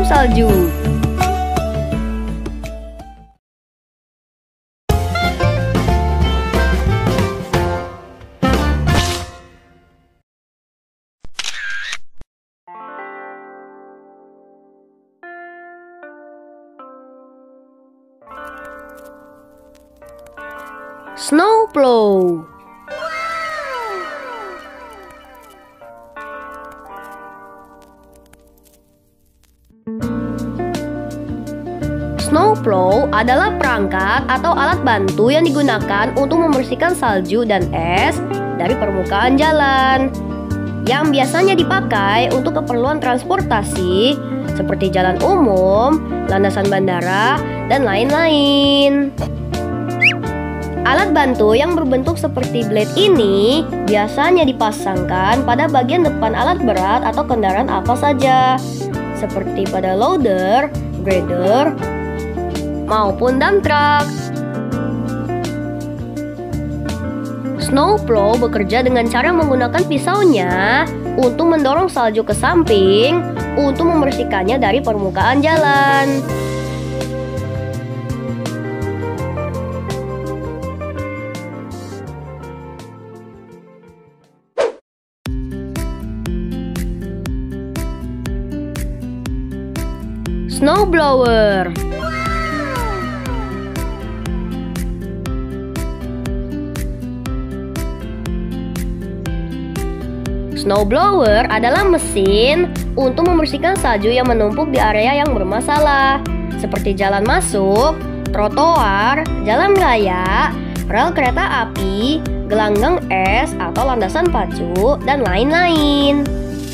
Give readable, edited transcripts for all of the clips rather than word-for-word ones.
musim salju. Snowplow. Snowplow adalah perangkat atau alat bantu yang digunakan untuk membersihkan salju dan es dari permukaan jalan, yang biasanya dipakai untuk keperluan transportasi seperti jalan umum, landasan bandara, dan lain-lain. Alat bantu yang berbentuk seperti blade ini biasanya dipasangkan pada bagian depan alat berat atau kendaraan apa saja, seperti pada loader, grader, maupun dump truck. Snowplow bekerja dengan cara menggunakan pisaunya untuk mendorong salju ke samping untuk membersihkannya dari permukaan jalan. Snowblower. Snowblower adalah mesin untuk membersihkan salju yang menumpuk di area yang bermasalah, seperti jalan masuk, trotoar, jalan raya, rel kereta api, gelanggang es atau landasan pacu, dan lain-lain.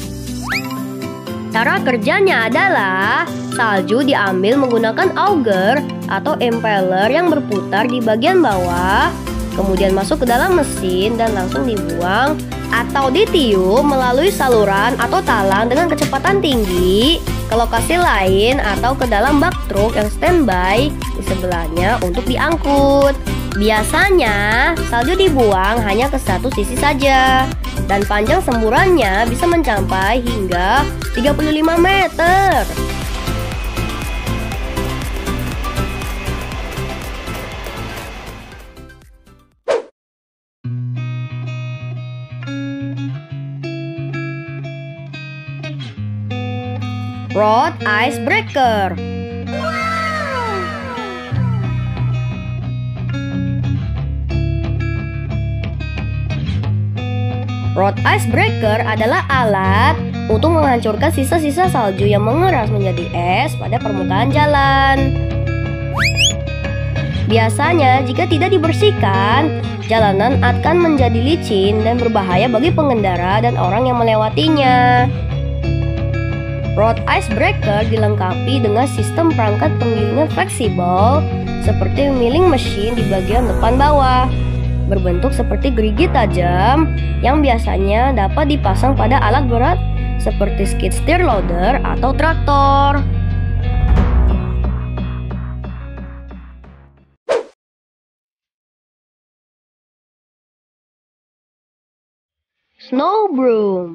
Cara kerjanya adalah salju diambil menggunakan auger atau impeller yang berputar di bagian bawah, kemudian masuk ke dalam mesin dan langsung dibuang atau ditiup melalui saluran atau talang dengan kecepatan tinggi ke lokasi lain atau ke dalam bak truk yang standby di sebelahnya untuk diangkut. Biasanya salju dibuang hanya ke satu sisi saja dan panjang semburannya bisa mencapai hingga 35 meter. Road Icebreaker. Road Icebreaker adalah alat untuk menghancurkan sisa-sisa salju yang mengeras menjadi es pada permukaan jalan. Biasanya jika tidak dibersihkan, jalanan akan menjadi licin dan berbahaya bagi pengendara dan orang yang melewatinya. Road Icebreaker dilengkapi dengan sistem perangkat penggilingan fleksibel seperti milling machine di bagian depan bawah, berbentuk seperti gerigi tajam yang biasanya dapat dipasang pada alat berat seperti skid steer loader atau traktor. Snow broom.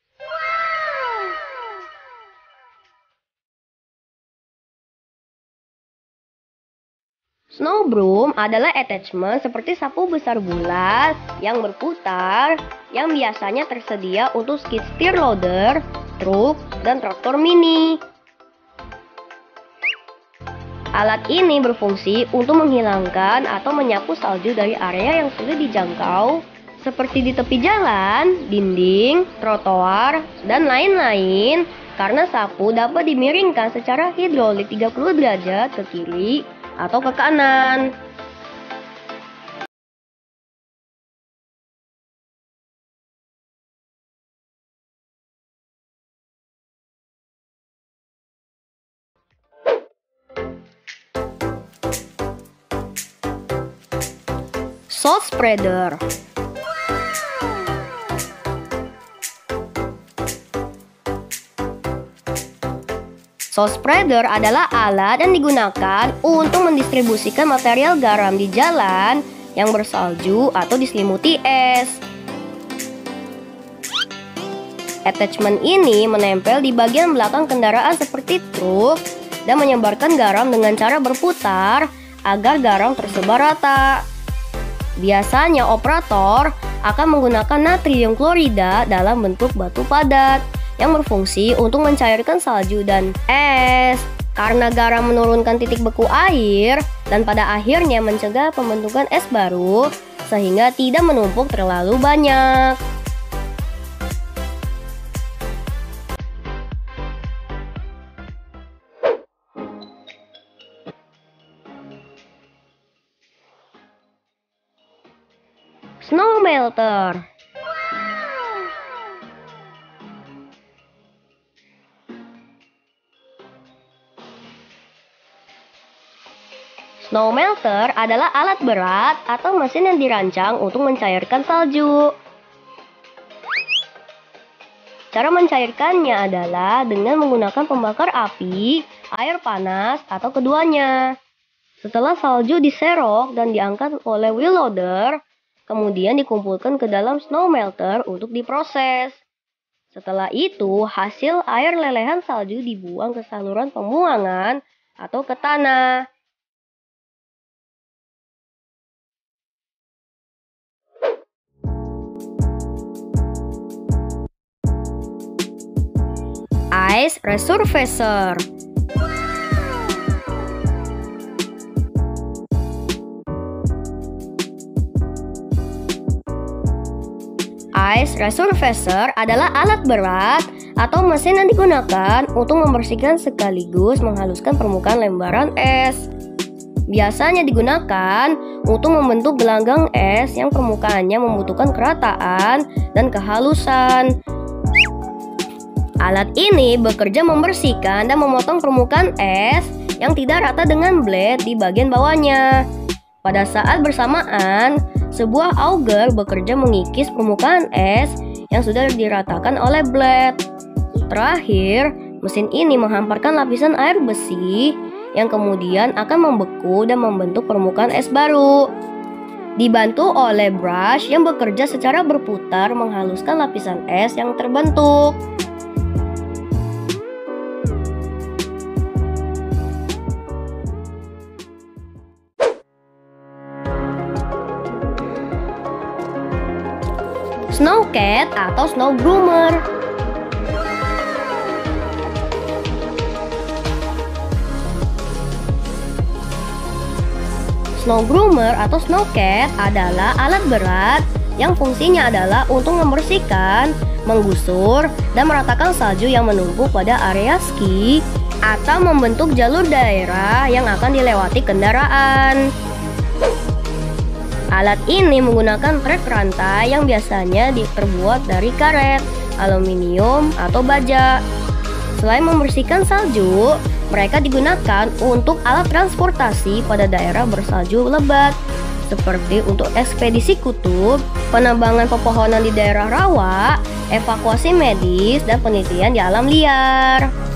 Snow broom adalah attachment seperti sapu besar bulat yang berputar yang biasanya tersedia untuk skid steer loader, truk, dan traktor mini. Alat ini berfungsi untuk menghilangkan atau menyapu salju dari area yang sulit dijangkau seperti di tepi jalan, dinding, trotoar, dan lain-lain karena sapu dapat dimiringkan secara hidrolik 30 derajat ke kiri atau ke kanan. Salt spreader. Salt spreader adalah alat yang digunakan untuk mendistribusikan material garam di jalan yang bersalju atau diselimuti es. Attachment ini menempel di bagian belakang kendaraan seperti truk dan menyebarkan garam dengan cara berputar agar garam tersebar rata. Biasanya operator akan menggunakan natrium klorida dalam bentuk batu padat yang berfungsi untuk mencairkan salju dan es. Karena garam menurunkan titik beku air dan pada akhirnya mencegah pembentukan es baru sehingga tidak menumpuk terlalu banyak. Snow melter. Snow melter adalah alat berat atau mesin yang dirancang untuk mencairkan salju. Cara mencairkannya adalah dengan menggunakan pembakar api, air panas, atau keduanya. Setelah salju diserok dan diangkat oleh wheel loader, kemudian dikumpulkan ke dalam snow melter untuk diproses. Setelah itu, hasil air lelehan salju dibuang ke saluran pembuangan atau ke tanah. Ice resurfacer. Ice resurfacer adalah alat berat atau mesin yang digunakan untuk membersihkan sekaligus menghaluskan permukaan lembaran es. Biasanya digunakan untuk membentuk gelanggang es yang permukaannya membutuhkan kerataan dan kehalusan. Alat ini bekerja membersihkan dan memotong permukaan es yang tidak rata dengan blade di bagian bawahnya. Pada saat bersamaan, sebuah auger bekerja mengikis permukaan es yang sudah diratakan oleh blade. Terakhir, mesin ini menghamparkan lapisan air besi yang kemudian akan membeku dan membentuk permukaan es baru. Dibantu oleh brush yang bekerja secara berputar menghaluskan lapisan es yang terbentuk. Snowcat atau snow groomer. Snow groomer atau snowcat adalah alat berat yang fungsinya adalah untuk membersihkan, menggusur, dan meratakan salju yang menumpuk pada area ski atau membentuk jalur daerah yang akan dilewati kendaraan. Alat ini menggunakan trek rantai yang biasanya terbuat dari karet, aluminium, atau baja. Selain membersihkan salju, mereka digunakan untuk alat transportasi pada daerah bersalju lebat, seperti untuk ekspedisi kutub, penambangan pepohonan di daerah rawa, evakuasi medis, dan penelitian di alam liar.